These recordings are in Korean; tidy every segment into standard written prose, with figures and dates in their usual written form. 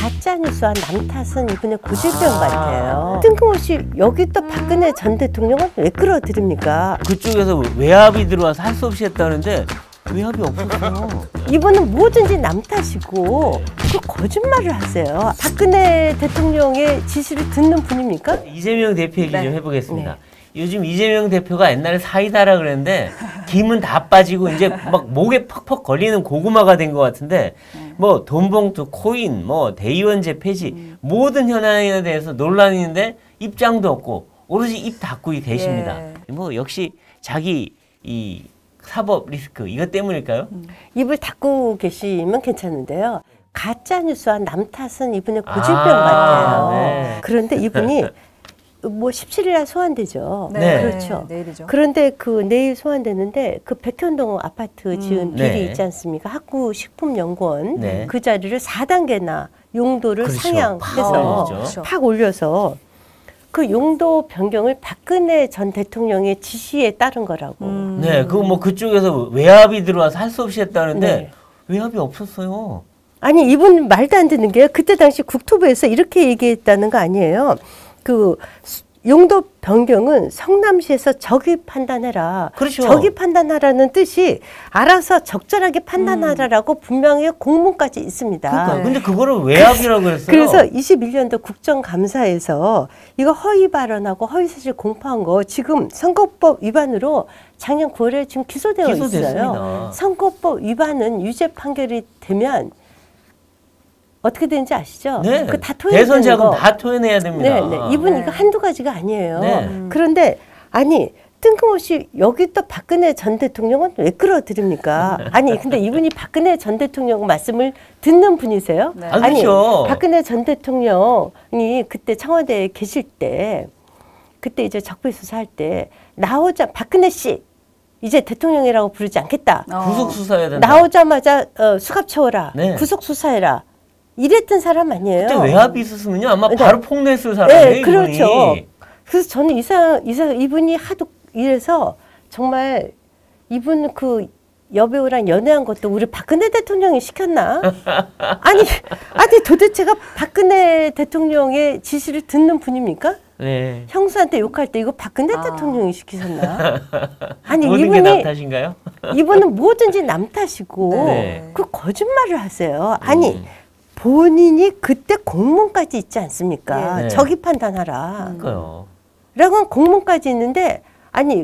가짜뉴스와 남 탓은 이분의 고질병 같아요. 뜬금없이 여기 또 박근혜 전 대통령은 왜 끌어들입니까? 그쪽에서 외압이 들어와서 할 수 없이 했다는데 외압이 없었어요. 이분은 뭐든지 남 탓이고 그 거짓말을 하세요. 박근혜 대통령의 지시를 듣는 분입니까? 이재명 대표 얘기 좀 해보겠습니다. 요즘 이재명 대표가 옛날에 사이다라 그랬는데 김은 다 빠지고 이제 막 목에 퍽퍽 걸리는 고구마가 된 것 같은데 뭐 돈봉투, 코인, 뭐 대의원제 폐지 모든 현안에 대해서 논란이 있는데 입장도 없고 오로지 입 닫고 계십니다. 뭐 역시 자기 이 사법 리스크 이것 때문일까요? 입을 닫고 계시면 괜찮은데요. 가짜뉴스와 남 탓은 이분의 고질병 같아요. 네. 그런데 이분이 뭐 17일날 소환되죠. 네. 그렇죠. 내일이죠. 그런데 그 내일 소환되는데 그 백현동 아파트 지은 비리 네. 있지 않습니까? 학구식품연구원 네. 그 자리를 4단계나 용도를 그렇죠. 상향해서 그렇죠. 팍 올려서 그 용도 변경을 박근혜 전 대통령의 지시에 따른 거라고. 네, 그거 뭐 그쪽에서 외압이 들어와서 할 수 없이 했다는데 네. 외압이 없었어요. 아니 이분 말도 안 되는 게요. 그때 당시 국토부에서 이렇게 얘기했다는 거 아니에요. 그 용도 변경은 성남시에서 적의 판단해라. 그렇죠. 적의 판단하라는 뜻이 알아서 적절하게 판단하라라고 분명히 공문까지 있습니다. 그러니까 근데 그거를 외압이라고 그랬어요. 그래서 21년도 국정감사에서 이거 허위 발언하고 허위사실 공표한 거 지금 선거법 위반으로 작년 9월에 지금 기소되어 기소됐습니다. 있어요. 선거법 위반은 유죄 판결이 되면 어떻게 되는지 아시죠? 네. 그 다 토해야 대선 되는 자금 거. 다 토해내야 됩니다. 네, 네. 이분 이거 한두 가지가 아니에요. 네. 그런데 아니 뜬금없이 여기 또 박근혜 전 대통령은 왜 끌어들입니까? 아니 근데 이분이 박근혜 전 대통령 말씀을 듣는 분이세요? 네. 아, 그렇죠. 박근혜 전 대통령이 그때 청와대에 계실 때 그때 이제 적폐수사할 때 나오자 박근혜 씨 이제 대통령이라고 부르지 않겠다. 구속 수사해야 된다. 나오자마자 수갑 채워라. 네. 구속 수사해라. 이랬던 사람 아니에요. 그때 외압이 있었으면요 아마 네. 바로 폭로했을 사람이에요. 네, 그렇죠. 이분이. 그래서 저는 이분이 하도 이래서 정말 이분 그 여배우랑 연애한 것도 우리 박근혜 대통령이 시켰나? 아니 도대체가 박근혜 대통령의 지시를 듣는 분입니까? 네. 형수한테 욕할 때 이거 박근혜 대통령이 시키셨나? 아니 모든 게 남 탓인가요? 이분은 뭐든지 남 탓이고 네. 그 거짓말을 하세요. 아니 본인이 그때 공문까지 있지 않습니까? 네. 적의 판단하라. 그러니까요. 라고 공문까지 있는데 아니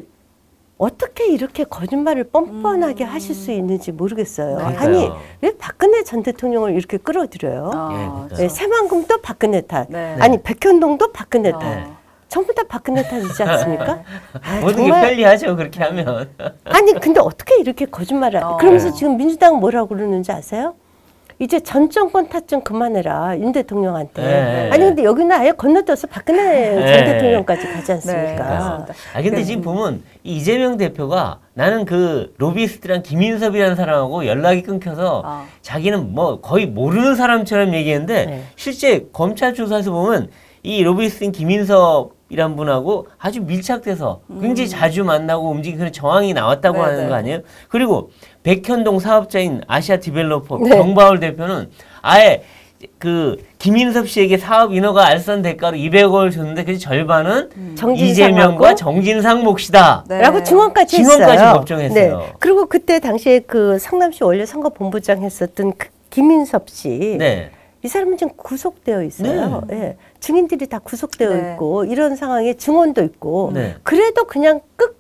어떻게 이렇게 거짓말을 뻔뻔하게 하실 수 있는지 모르겠어요. 그러니까요. 아니 왜 박근혜 전 대통령을 이렇게 끌어들여요? 예, 네, 새만금도 박근혜 탓. 네. 아니 백현동도 박근혜 탓. 네. 전부 다 박근혜 탓이지 않습니까? 아, 모든 게 편리하죠 그렇게 하면. 아니 근데 어떻게 이렇게 거짓말을 그러면서 지금 민주당은 뭐라고 그러는지 아세요? 이제 전 정권 탓 좀 그만해라 윤 대통령한테. 네. 아니 근데 여기는 아예 건너뛰어서 박근혜 전 네. 대통령까지 가지 네, 않습니까? 맞습니다. 아 근데 지금 보면 이 이재명 대표가 나는 그 로비스트랑 김인섭이라는 사람하고 연락이 끊겨서 자기는 뭐 거의 모르는 사람처럼 얘기했는데 네. 실제 검찰 조사에서 보면 이 로비스트인 김인섭이란 분하고 아주 밀착돼서 굉장히 자주 만나고 움직이는 그런 정황이 나왔다고 네, 하는 네. 거 아니에요? 그리고 백현동 사업자인 아시아 디벨로퍼 네. 정바울 대표는 아예 그 김인섭 씨에게 사업 인허가 알선 대가로 200억을 줬는데 그 절반은 이재명과 정진상 몫이다. 네. 라고 증언까지 증언까지 했어요. 법정했어요. 네. 그리고 그때 당시에 그 성남시 원래 선거본부장 했었던 그 김인섭 씨. 네. 이 사람은 지금 구속되어 있어요. 네. 예. 증인들이 다 구속되어 네. 있고 이런 상황에 증언도 있고 네. 그래도 그냥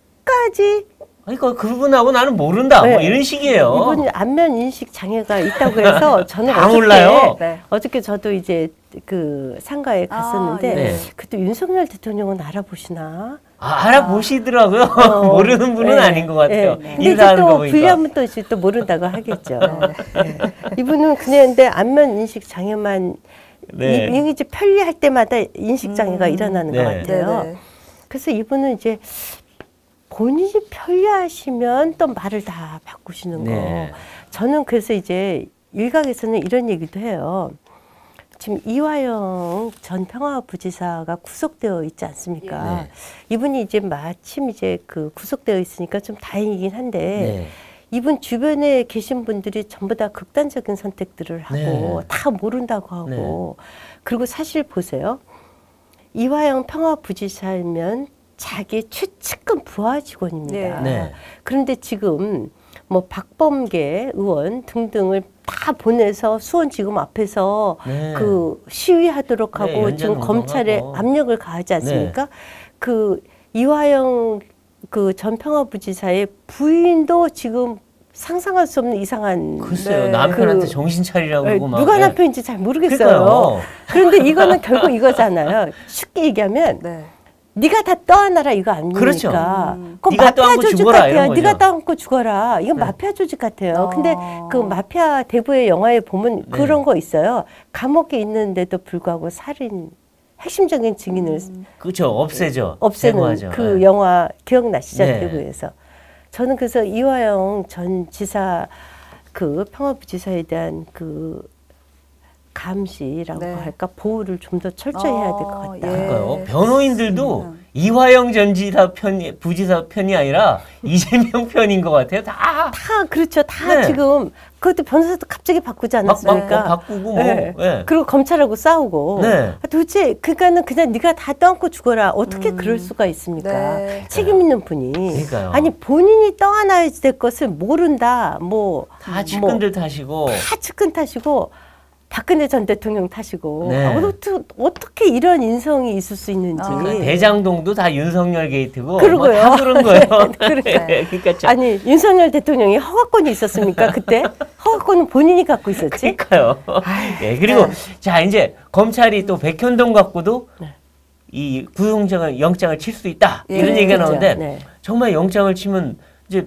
끝까지 그러니까 그분하고 나는 모른다. 네. 뭐 이런 식이에요. 이분이 안면 인식 장애가 있다고 해서 저는 다 몰라요. 어저께 저도 이제 그 상가에 갔었는데 네. 그때 윤석열 대통령은 알아보시나? 알아보시더라고요. 모르는 분은 네. 아닌 것 같아요. 네. 근데 이제 인사하는 거 또 보니까. 불리하면 또 이제 또 모른다고 하겠죠. 네. 이분은 그냥 근데 안면 인식 장애만 네. 이게 이제 편리할 때마다 인식 장애가 일어나는 네. 것 같아요. 네. 그래서 이분은 이제 본인이 편리하시면 또 말을 다 바꾸시는 거. 네. 저는 그래서 이제 일각에서는 이런 얘기도 해요. 지금 이화영 전 평화부지사가 구속되어 있지 않습니까? 네. 이분이 이제 마침 이제 그 구속되어 있으니까 좀 다행이긴 한데 네. 이분 주변에 계신 분들이 전부 다 극단적인 선택들을 하고 네. 다 모른다고 하고 그리고 사실 보세요. 이화영 평화부지사면 자기 최측근 부하 직원입니다. 네. 그런데 지금 뭐 박범계 의원 등등을 다 보내서 수원지검 앞에서 네. 그 시위하도록 하고 네, 지금 검찰에 연장운동하고. 압력을 가하지 않습니까? 그 이화영 그 전 평화부지사의 부인도 지금 상상할 수 없는 이상한 글쎄요. 네. 남편한테 정신 차리라고 그러고 막. 누가 예. 남편인지 잘 모르겠어요. 그러니까요. 그런데 이거는 결국 이거잖아요. 쉽게 얘기하면 네. 네가 다 떠안아라 이거 아닙니까? 그렇죠. 그건 네가 마피아 떠안고 조직 죽어라, 같아요. 이런 거죠. 네가 떠안고 죽어라. 이건 네. 마피아 조직 같아요. 근데 그 마피아 대부의 영화에 보면 그런 거 있어요. 감옥에 있는데도 불구하고 살인 핵심적인 증인을 그렇죠. 없애죠. 없애는 제거하죠. 그 네. 영화 기억나시죠? 네. 대구에서. 저는 그래서 이화영 전 지사 그 평화부지사에 대한 그 감시라고 네. 할까 보호를 좀 더 철저히 해야 될 것 같다. 예. 그러니까요. 변호인들도 이화영 전 지사 편이 부지사 편이 아니라 이재명 편인 것 같아요. 다 다 그렇죠. 다 네. 지금 그것도 변호사도 갑자기 바꾸지 막 않았습니까? 바꾸고 뭐. 네. 예. 그리고 검찰하고 싸우고. 네. 도대체 그러니까는 그냥 네가 다 떠안고 죽어라. 어떻게 그럴 수가 있습니까? 네. 책임 있는 분이. 그러니까요. 아니 본인이 떠안아야 될 것을 모른다. 뭐 다 측근들 탓이고. 다 측근 탓이고 박근혜 전 대통령 탓이고 네. 어떻게 이런 인성이 있을 수 있는지. 대장동도 다 윤석열 게이트고 그러고요. 뭐 다 그런 거예요. 그러니까. 그러니까 참. 아니 윤석열 대통령이 허가권이 있었습니까 그때? 허가권은 본인이 갖고 있었지. 그러니까요. 예, 그리고 자 이제 검찰이 또 백현동 갖고도 이 구속영장을 영장을 칠 수 있다 예, 이런 얘기가 그렇죠. 나오는데 네. 정말 영장을 치면 이제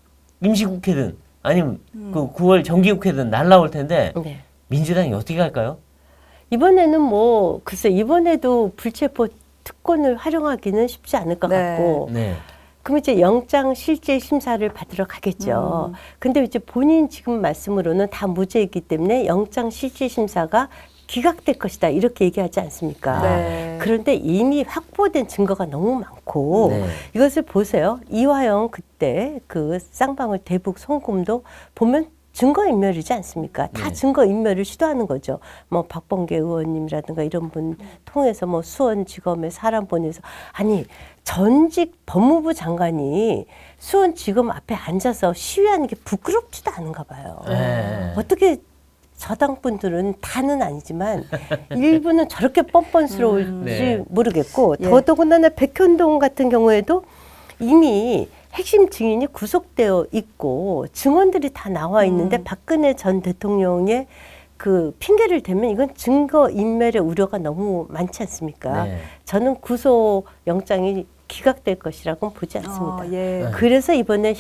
임시국회든 아니면 그 9월 정기국회든 날라올 텐데 네. 민주당이 어떻게 할까요? 이번에는 뭐 글쎄 이번에도 불체포 특권을 활용하기는 쉽지 않을 것 네. 같고 네. 그럼 이제 영장 실질 심사를 받으러 가겠죠. 근데 이제 본인 지금 말씀으로는 다 무죄이기 때문에 영장 실질 심사가 기각될 것이다 이렇게 얘기하지 않습니까? 네. 그런데 이미 확보된 증거가 너무 많고 네. 이것을 보세요. 이화영 그때 그 쌍방울 대북 송금도 보면 증거인멸이지 않습니까? 다 네. 증거인멸을 시도하는 거죠. 뭐 박범계 의원님이라든가 이런 분 통해서 뭐 수원지검에 사람 보내서 아니 전직 법무부 장관이 수원지검 앞에 앉아서 시위하는 게 부끄럽지도 않은가 봐요. 네. 어떻게 저당 분들은 다는 아니지만 일부는 저렇게 뻔뻔스러울지 네. 모르겠고 예. 더더군다나 백현동 같은 경우에도 이미 핵심 증인이 구속되어 있고 증언들이 다 나와 있는데 박근혜 전 대통령의 그 핑계를 대면 이건 증거 인멸의 우려가 너무 많지 않습니까? 네. 저는 구속 영장이 기각될 것이라고는 보지 않습니다. 예. 그래서 이번에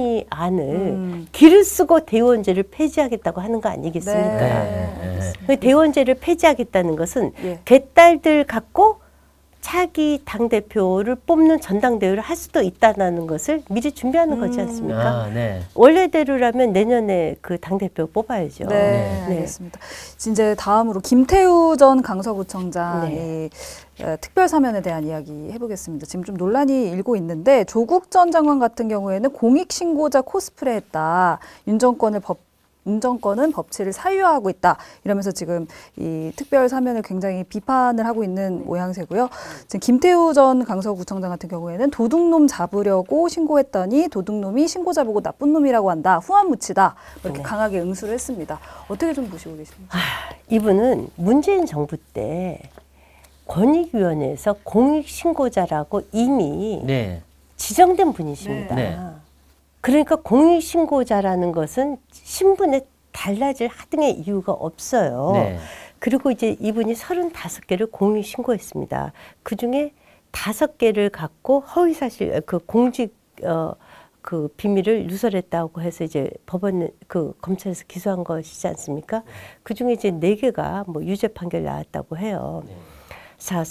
혁신안을 길을 쓰고 대의원제를 폐지하겠다고 하는 거 아니겠습니까? 네. 그 대의원제를 폐지하겠다는 것은 예. 개딸들 갖고 차기 당대표를 뽑는 전당대회를 할 수도 있다는 것을 미리 준비하는 거지 않습니까? 아, 네. 원래대로라면 내년에 그 당대표 뽑아야죠. 네, 네. 알겠습니다. 이제 다음으로 김태우 전 강서구청장의 특별 사면에 대한 이야기 해보겠습니다. 지금 좀 논란이 일고 있는데 조국 전 장관 같은 경우에는 공익신고자 코스프레했다. 윤 정권은 법치를 사유화하고 있다. 이러면서 지금 이 특별 사면을 굉장히 비판을 하고 있는 모양새고요. 지금 김태우 전 강서구청장 같은 경우에는 도둑놈 잡으려고 신고했더니 도둑놈이 신고자 보고 나쁜 놈이라고 한다. 후한무치다. 이렇게 강하게 응수를 했습니다. 어떻게 좀 보시고 계십니까? 이분은 문재인 정부 때 권익위원회에서 공익신고자라고 이미 네. 지정된 분이십니다. 네. 그러니까 공익신고자라는 것은 신분에 달라질 하등의 이유가 없어요. 네. 그리고 이제 이분이 35개를 공익신고했습니다. 그중에 5개를 갖고 허위사실, 그 공직, 그 비밀을 누설했다고 해서 이제 법원, 그 검찰에서 기소한 것이지 않습니까? 그중에 이제 4개가 뭐 유죄 판결 나왔다고 해요. 자,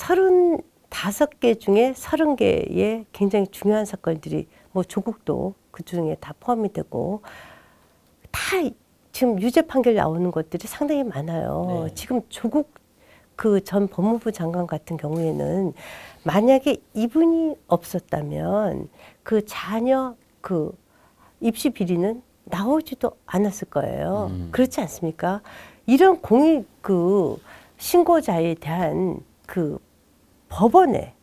35개 중에 30개의 굉장히 중요한 사건들이 뭐 조국도 그 중에 다 포함이 되고 다 지금 유죄 판결 나오는 것들이 상당히 많아요. 네. 지금 조국 그 전 법무부 장관 같은 경우에는 만약에 이분이 없었다면 그 자녀 그 입시 비리는 나오지도 않았을 거예요. 그렇지 않습니까? 이런 공익 그 신고자에 대한 그 법원의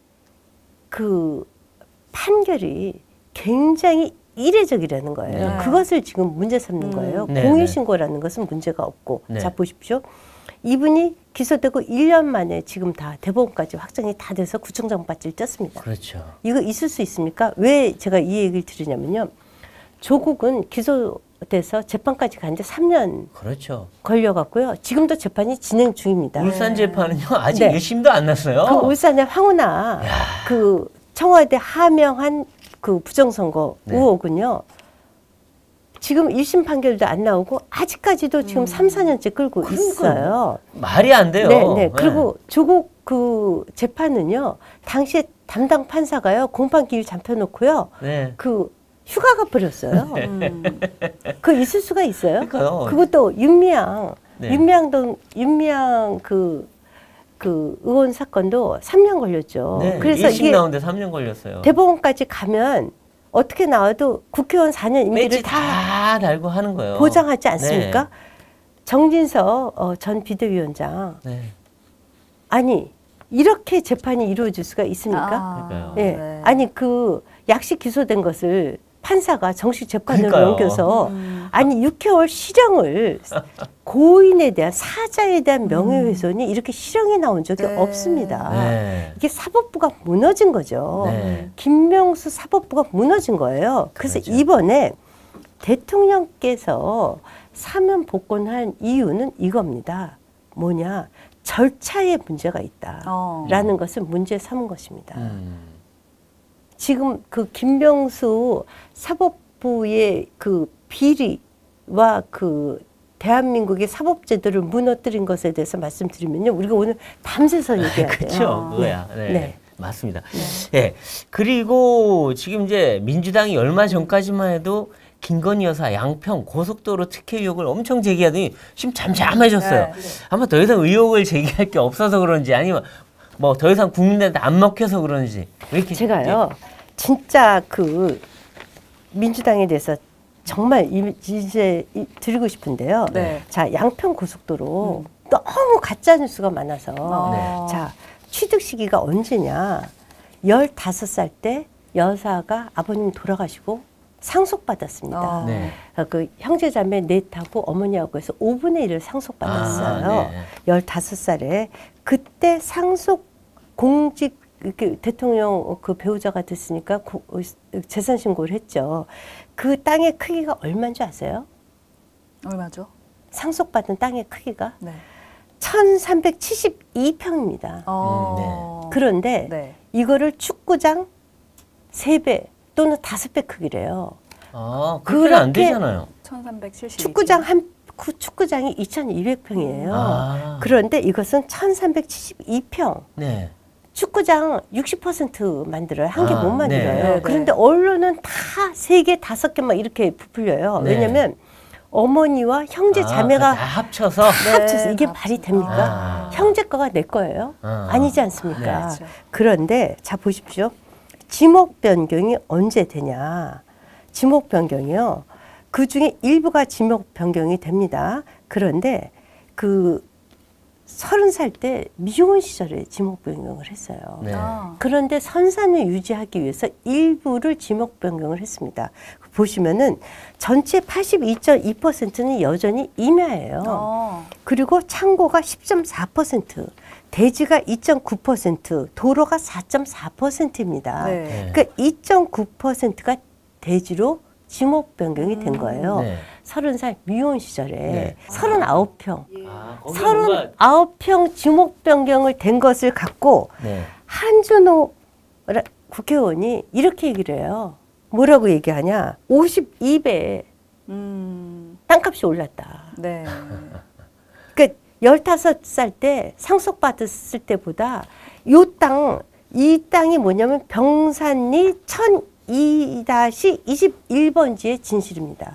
그 판결이 굉장히 이례적이라는 거예요. 네. 그것을 지금 문제 삼는 거예요. 네, 공익신고라는 것은 문제가 없고. 네. 자, 보십시오. 이분이 기소되고 1년 만에 지금 다 대법원까지 확정이 다 돼서 구청장 바지를 떴습니다. 그렇죠. 이거 있을 수 있습니까? 왜 제가 이 얘기를 드리냐면요. 조국은 기소돼서 재판까지 가는데 3년 그렇죠. 걸려갔고요. 지금도 재판이 진행 중입니다. 울산 재판은요 아직 네. 1심도 안 났어요. 그 울산의 황운하 그 청와대 하명한 그 부정선거 네. 의혹은요. 지금 1심 판결도 안 나오고 아직까지도 지금 3, 4년째 끌고 있어요. 말이 안 돼요. 네, 네. 그리고 조국 그 재판은요. 당시에 담당 판사가요. 공판 기일 잡혀놓고요. 네. 그 휴가가 버렸어요. 그 있을 수가 있어요. 그러니까요. 그것도 윤미향, 네. 윤미향 그 의원 사건도 3년 걸렸죠. 네. 그래서 1심 이게 나오는데 3년 걸렸어요. 대법원까지 가면 어떻게 나와도 국회의원 4년 임기를 배지 다 다 달고 하는 거예요. 보장하지 않습니까? 네. 정진석 전 비대위원장. 네. 아니 이렇게 재판이 이루어질 수가 있습니까? 그러니까요. 예. 네. 아니 그 약식 기소된 것을 판사가 정식 재판으로 그러니까요. 넘겨서 아니 6개월 실형을 고인에 대한 사자에 대한 명예훼손이 이렇게 실형이 나온 적이 네. 없습니다. 네. 이게 사법부가 무너진 거죠. 네. 김명수 사법부가 무너진 거예요. 그래서 그렇죠. 이번에 대통령께서 사면 복권한 이유는 이겁니다. 뭐냐? 절차에 문제가 있다라는 것을 문제 삼은 것입니다. 지금 그 김명수 사법부의 그 비리와 그 대한민국의 사법제도를 무너뜨린 것에 대해서 말씀드리면요. 우리가 오늘 밤새서 얘기해야 돼요. 그렇죠. 그거야. 네. 네. 맞습니다. 네. 그리고 지금 이제 민주당이 얼마 전까지만 해도 김건희 여사 양평 고속도로 특혜 의혹을 엄청 제기하더니 지금 잠잠해졌어요. 네. 아마 더 이상 의혹을 제기할 게 없어서 그런지 아니면 뭐 더 이상 국민들한테 안 먹혀서 그런지 왜 이렇게 제가요. 진짜 그 민주당에 대해서 정말 이제 드리고 싶은데요. 네. 자, 양평 고속도로 너무 가짜 뉴스가 많아서 네. 자, 취득 시기가 언제냐? 15살 때 여사가 아버님 돌아가시고 상속받았습니다. 네. 그 형제자매 넷하고 어머니하고 해서 5분의 1을 상속받았어요. 아, 네. 15살에 그때 상속 공직 이렇게 대통령 그 배우자가 됐으니까 재산 신고를 했죠. 그 땅의 크기가 얼마인 줄 아세요? 얼마죠? 상속받은 땅의 크기가 네. 1372평입니다. 그런데 네. 이거를 축구장 3배 또는 5배 크기래요. 아, 그렇게 안 그렇게 되잖아요. 1372. 축구장이 2200평이에요. 아. 그런데 이것은 1372평. 네. 축구장 60% 만들어요. 한 개 아, 못 만들어요. 네. 네. 그런데 언론은 다 3개, 5개 막 이렇게 부풀려요. 네. 왜냐면 어머니와 형제 자매가 다 합쳐서 합쳐서 이게 다 말이 합쳐서. 됩니까? 아. 형제 거가 내 거예요? 아니지 않습니까? 네. 그렇죠. 그런데 자 보십시오. 지목 변경이 언제 되냐? 지목 변경이요. 그 중에 일부가 지목 변경이 됩니다. 그런데 그 30살 때 미혼 시절에 지목 변경을 했어요. 네. 그런데 선산을 유지하기 위해서 일부를 지목 변경을 했습니다. 보시면은 전체 82.2%는 여전히 임야예요. 그리고 창고가 10.4%, 대지가 2.9%, 도로가 4.4%입니다. 네. 그러니까 2.9%가 대지로 지목 변경이 된 거예요. 네. 30살 미혼 시절에 네. 39평. 아, 거기가 뭔가 39평 지목 변경을 된 것을 갖고 네. 한준호 국회의원이 이렇게 얘기를 해요. 뭐라고 얘기하냐? 52배 땅값이 올랐다. 네. 그러니까 15살 때 상속받았을 때보다 이 땅이 뭐냐면 병산리 1002-21번지의 진실입니다.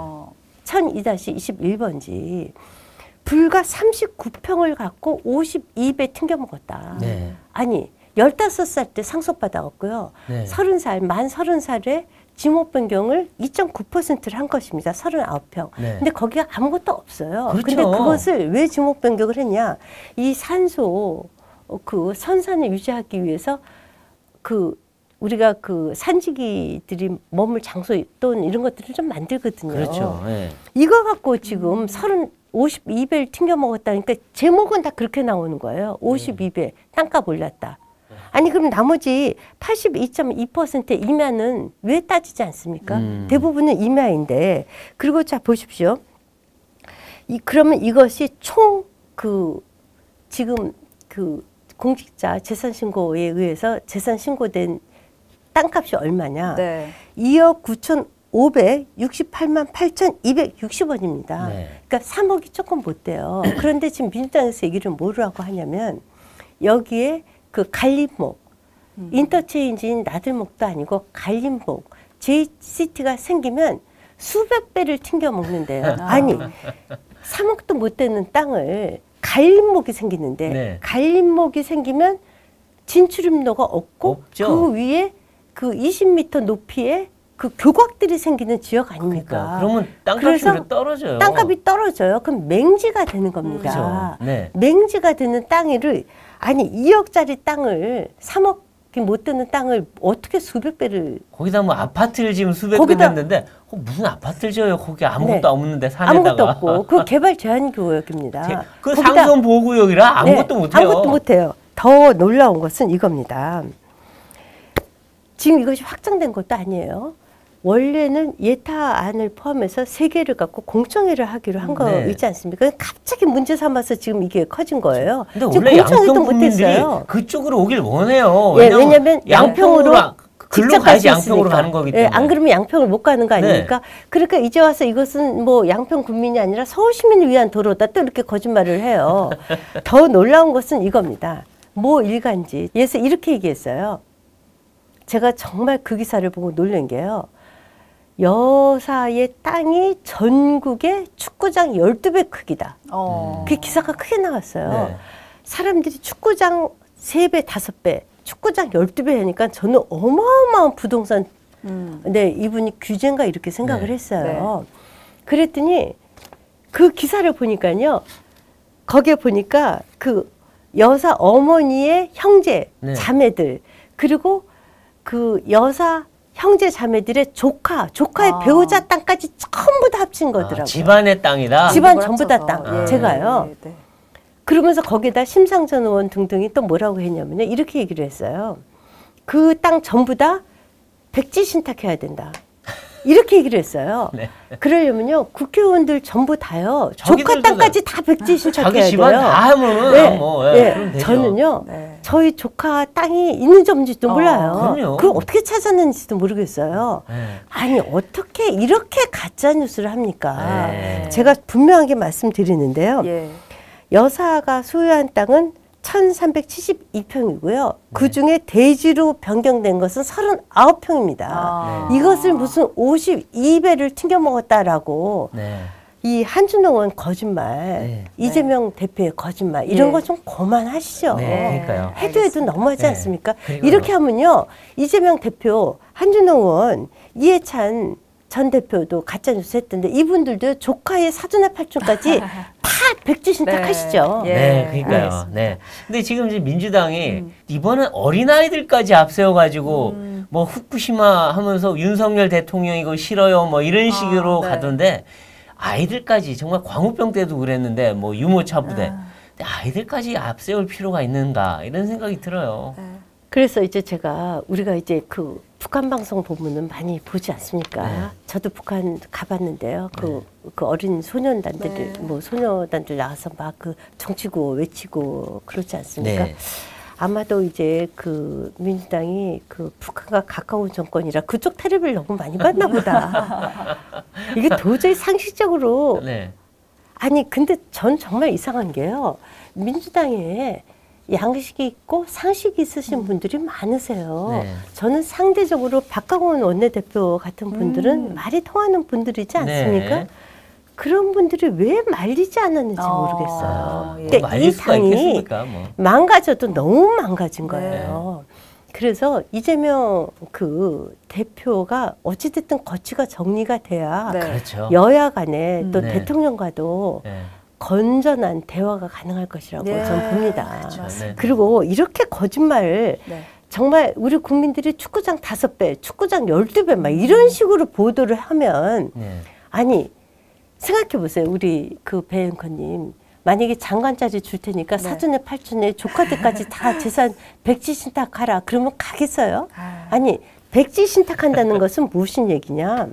1002-21번지. 불과 39평을 갖고 52배 튕겨 먹었다. 네. 아니 15살 때 상속받아왔고요. 네. 30살, 만 30살에 지목 변경을 2.9%를 한 것입니다. 39평. 네. 근데 거기가 아무것도 없어요. 그렇죠. 근데 그것을 왜 지목 변경을 했냐? 이 산소 그 선산을 유지하기 위해서 그 우리가 그 산지기들이 머물 장소 또는 이런 것들을 좀 만들거든요. 그렇죠. 네. 이거 갖고 지금 52배를 튕겨 먹었다니까 제목은 다 그렇게 나오는 거예요. 52배 땅값 올랐다. 아니 그럼 나머지 82.2%의 임야는 왜 따지지 않습니까? 대부분은 임야인데 그리고 자 보십시오. 그러면 이것이 총 그 지금 그 공직자 재산신고에 의해서 재산신고된 땅값이 얼마냐? 네. 2억 9,568만 8,260원입니다. 네. 그러니까 3억이 조금 못 돼요. 그런데 지금 민주당에서 얘기를 뭐라고 하냐면 여기에 그 갈림목, 인터체인지인 나들목도 아니고 갈림목, JCT가 생기면 수백 배를 튕겨 먹는데요. 아니 3억도 못 되는 땅을 갈림목이 생기는데 네. 갈림목이 생기면 진출입로가 없고 없죠. 그 위에 그 20m 높이에 그 교각들이 생기는 지역 그러니까 아닙니까? 그러면 땅값이 그래서 오히려 떨어져요. 땅값이 떨어져요. 그럼 맹지가 되는 겁니다. 그렇죠. 네. 맹지가 되는 땅을 아니 2억짜리 땅을 3억이 못 되는 땅을 어떻게 수백 배를 거기다 뭐 아파트를 지금 수백 배 거기다- 됐는데 무슨 아파트를 지어요? 거기 아무것도 네. 없는데 산에다가. 아무것도 없고 그 개발 제한 구역입니다. 그 거기다- 상수원 보호구역이라 아무것도 네, 못해요. 아무것도 못해요. 더 놀라운 것은 이겁니다. 지금 이것이 확정된 것도 아니에요. 원래는 예타안을 포함해서 3개를 갖고 공청회를 하기로 한 거 네. 있지 않습니까? 갑자기 문제 삼아서 지금 이게 커진 거예요. 근데 지금 원래 공청회도 양평 국민들이 못했어요. 그쪽으로 오길 원해요. 예, 왜냐면 양평으로 글로 직접 가야지 갈수 양평으로 있으니까. 가는 거기 예, 때문에. 안 그러면 양평을 못 가는 거 네. 아닙니까? 그러니까 이제 와서 이것은 뭐 양평 국민이 아니라 서울 시민을 위한 도로다 또 이렇게 거짓말을 해요. 더 놀라운 것은 이겁니다. 모 일간지. 예서 이렇게 얘기했어요. 제가 정말 그 기사를 보고 놀란 게요. 여사의 땅이 전국의 축구장 12배 크기다. 그 기사가 크게 나왔어요. 네. 사람들이 축구장 3배, 5배, 축구장 12배 하니까 저는 어마어마한 부동산, 네, 이분이 규제인가 이렇게 생각을 네. 했어요. 그랬더니 그 기사를 보니까요. 거기에 보니까 그 여사 어머니의 형제, 네. 자매들, 그리고 그 여사 형제 자매들의 조카의 배우자 땅까지 전부 다 합친 거더라고요. 집안의 땅이다. 집안 전부 다 땅. 예. 제가요. 네, 네. 그러면서 거기다 심상정 의원 등등이 또 뭐라고 했냐면요. 이렇게 얘기를 했어요. 그 땅 전부 다 백지 신탁해야 된다. 이렇게 얘기를 했어요. 네. 그러려면요. 국회의원들 전부 다요. 조카 자기들도 땅까지 다 백지 신탁해야 자기 돼요. 집안 다 하면은 네. 뭐 네. 그럼 되죠. 저는요. 네. 저희 조카 땅이 있는지 없는지도 몰라요. 그럼요. 그걸 어떻게 찾았는지도 모르겠어요. 네. 아니 어떻게 이렇게 가짜 뉴스를 합니까? 네. 제가 분명하게 말씀드리는데요. 예. 여사가 소유한 땅은 1,372평이고요. 그중에 대지로 변경된 것은 39평입니다. 아. 이것을 무슨 52배를 튕겨 먹었다라고 네. 이 한준호 의원 거짓말, 네. 이재명 대표의 거짓말 이런 예. 거 좀 그만하시죠. 네, 그러니까요. 해도 해도 너무하지 네. 않습니까? 그리고요. 이렇게 하면요. 이재명 대표, 한준호 의원, 이해찬 전 대표도 가짜뉴스 했던데 이분들도 조카의 사돈의 팔촌까지 다 백지신탁하시죠. 네. 네, 그러니까요. 알겠습니다. 네. 근데 지금 이제 민주당이 이번엔 어린아이들까지 앞세워가지고 뭐 후쿠시마 하면서 윤석열 대통령 이거 싫어요 뭐 이런 식으로 네. 가던데 아이들까지 정말 광우병 때도 그랬는데 뭐 유모차 부대. 근데 아이들까지 앞세울 필요가 있는가 이런 생각이 들어요. 네. 그래서 이제 제가 우리가 이제 그 북한 방송 보면은 많이 보지 않습니까? 네. 저도 북한 가봤는데요. 그 어린 소년단들, 네. 뭐 소녀단들 나와서 막 그 정치고 외치고 그러지 않습니까? 네. 아마도 이제 그 민주당이 그 북한과 가까운 정권이라 그쪽 테레비를 너무 많이 봤나 보다. 이게 도저히 상식적으로 네. 아니 근데 전 정말 이상한 게요. 민주당에 양식이 있고 상식이 있으신 분들이 많으세요. 네. 저는 상대적으로 박강원 원내대표 같은 분들은 말이 통하는 분들이지 않습니까? 네. 그런 분들이 왜 말리지 않았는지 모르겠어요. 예. 근데 말릴 이 수가 당이 있겠습니까? 뭐. 망가져도 너무 망가진 거예요. 그래서 이재명 그 대표가 어찌됐든 거취가 정리가 돼야 네. 그렇죠. 여야 간에 또 네. 대통령과도 네. 건전한 대화가 가능할 것이라고 예. 저는 봅니다. 그렇죠. 네. 그리고 이렇게 거짓말을 네. 정말 우리 국민들이 축구장 5배, 축구장 12배 막 이런 식으로 보도를 하면 네. 아니 생각해 보세요. 우리 그 배 앵커님 만약에 장관짜리 줄 테니까 네. 사전에 팔촌에 조카들까지 다 재산 백지 신탁하라. 그러면 가겠어요? 아니 백지 신탁한다는 것은 무슨 얘기냐.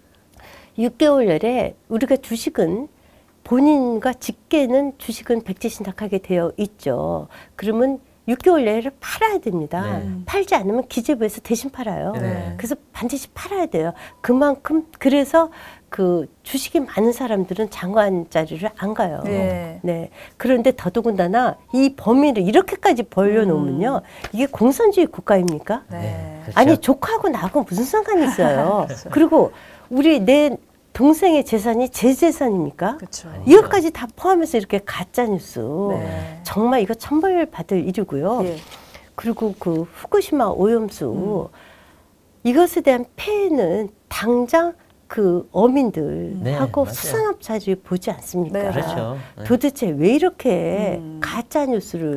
6개월 내에 우리가 주식은 본인과 직계는 주식은 백지 신탁하게 되어 있죠. 그러면 6개월 내를 팔아야 됩니다. 네. 팔지 않으면 기재부에서 대신 팔아요. 네. 그래서 반드시 팔아야 돼요. 그만큼 그래서 그 주식이 많은 사람들은 장관 자리를 안 가요. 네. 네. 그런데 더더군다나 이 범위를 이렇게까지 벌려놓으면요. 이게 공산주의 국가입니까? 네. 그렇죠. 아니 조카하고 나하고 무슨 상관이 있어요. 그리고 우리 내 동생의 재산이 제 재산입니까? 그렇죠. 이것까지 다 포함해서 이렇게 가짜 뉴스. 네. 정말 이거 천벌받을 일이고요. 예. 그리고 그 후쿠시마 오염수 이것에 대한 폐해는 당장 그 어민들하고 네, 맞아요. 수산업자들이 보지 않습니까? 네. 그렇죠. 네. 도대체 왜 이렇게 가짜 뉴스를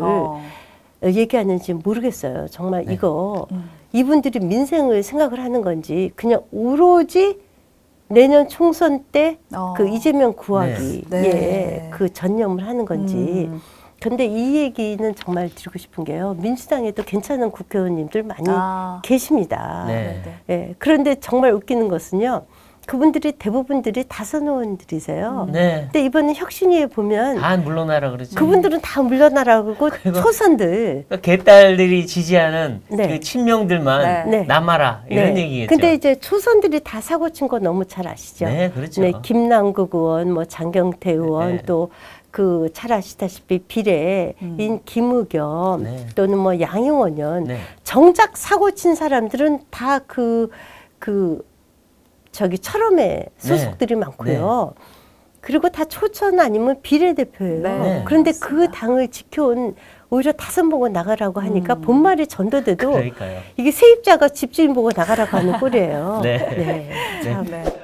얘기하는지 모르겠어요. 정말 네. 이거 이분들이 민생을 생각을 하는 건지 그냥 오로지 내년 총선 때 그 이재명 구하기에 네. 그 전념을 하는 건지. 근데 이 얘기는 정말 드리고 싶은 게요. 민주당에도 괜찮은 국회의원님들 많이 계십니다. 네. 예, 그런데 정말 웃기는 것은요. 그분들이 대부분들이 다선 의원들이세요. 네. 근데 이번에 혁신위에 보면 다 물러나라 그러지. 그분들은 다 물러나라고 초선들. 그러니까 개딸들이 지지하는 네. 그 친명들만 네. 남아라 이런 네. 얘기겠죠. 근데 이제 초선들이 다 사고 친 거 너무 잘 아시죠? 네, 그렇죠. 네, 김남국 의원, 뭐 장경태 의원, 네. 또 그 잘 아시다시피 비례인 김의겸 네. 또는 뭐 양용원 의원 네. 정작 사고 친 사람들은 다 저기 철험에 소속들이 많고요. 그리고 다 초선 아니면 비례대표예요. 네. 그런데 그 당을 지켜온 오히려 다선 보고 나가라고 하니까 본말이 전도돼도 그러니까요. 이게 세입자가 집주인 보고 나가라고 하는 꼴이에요. 네. 네. 참. 네.